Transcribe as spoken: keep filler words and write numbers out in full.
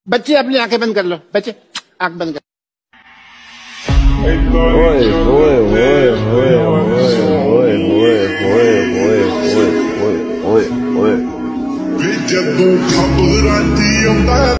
बच्चे अपनी आंखें बंद कर लो, बच्चे आंख बंद कर। ओए ओए ओए ओए ओए ओए ओए ओए ओए ओए ओए ओए